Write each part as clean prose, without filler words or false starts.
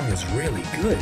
song is really good.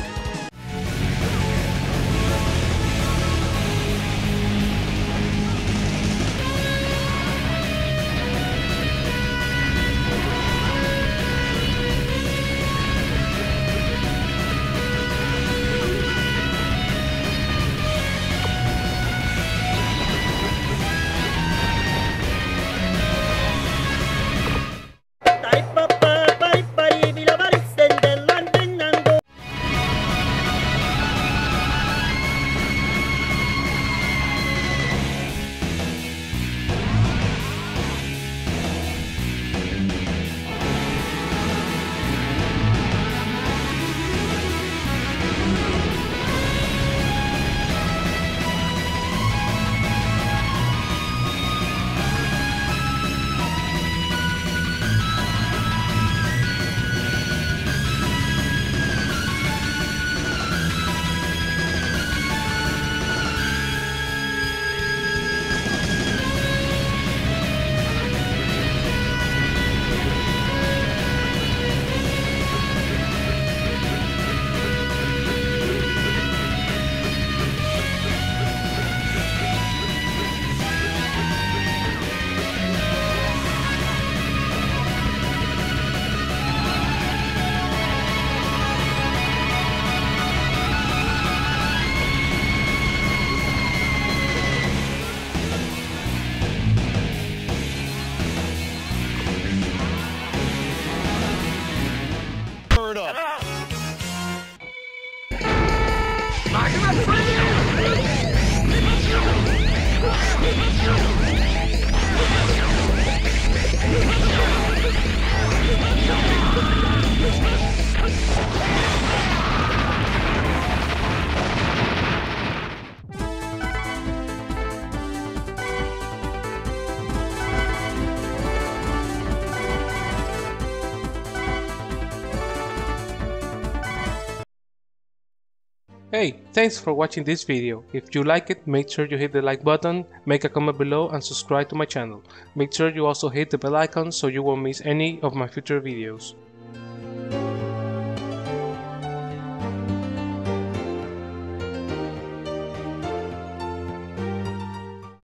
Hey, thanks for watching this video. If you like it, make sure you hit the like button, make a comment below and subscribe to my channel. Make sure you also hit the bell icon so you won't miss any of my future videos.